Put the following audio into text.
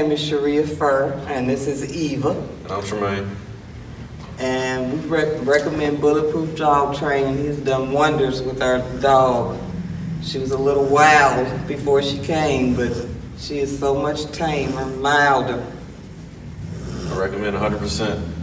name is Sharia Fur, and this is Eva. And I'm Tremaine. And we recommend Bulletproof Dog Training. He's done wonders with our dog. She was a little wild before she came, but she is so much tamer, milder. I recommend 100%.